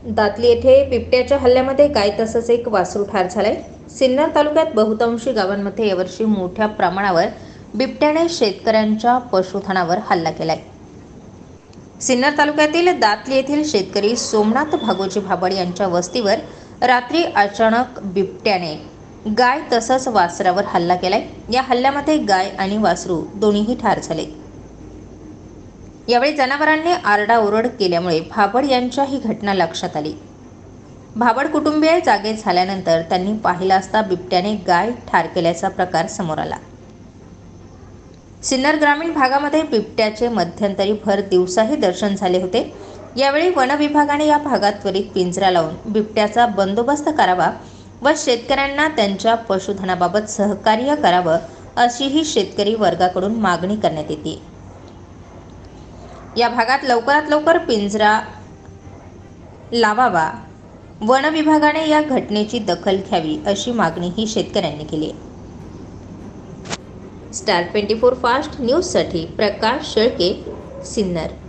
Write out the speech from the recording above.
दातली येथे बिबट्याच्या हल्ल्यामध्ये गाय तसंच एक वासरू ठार झालंय. सिन्नर तालुक्यात बहुतांशी गावांमध्ये यावर्षी मोठ्या प्रमाणावर बिबट्याने शेतकऱ्यांच्या पशुधनावर हल्ला केलाय. सिन्नर तालुक्यातील दातली येथील शेतकरी सोमनाथ भागोजी भाबड यांच्या वस्तीवर रात्री अचानक बिबट्याने गाय तसंच वासरावर हल्ला केलाय. या हल्ल्यामध्ये गाय आणि वासरू दोन्हीही ठार झाले. यावेळी जनावरांनी आरडाओरड केल्यामुळे भाबड यांच्या ही घटना लक्षात आली. भाबड कुटुंबीय जागे झाल्यानंतर त्यांनी पाहिलं असता बिबट्याने गाय ठार केल्याचा प्रकार समोर आला. सिन्नर ग्रामीण भागामध्ये बिबट्याचे मध्यंतरी भर दिवसाही दर्शन झाले होते. यावेळी वन विभागाने या भागात त्वरित पिंजरा लावून बिबट्याचा बंदोबस्त करावा व शेतकऱ्यांना त्यांच्या पशुधनाबाबत सहकार्य करावं अशीही शेतकरी वर्गाकडून मागणी करण्यात येते. या भागात लवकरात लवकर पिंजरा लावावा, वन विभागाने या घटनेची दखल घ्यावी अशी मागणीही शेतकऱ्यांनी केली आहे. स्टार 24 फास्ट न्यूजसाठी प्रकाश शेळके, सिन्नर.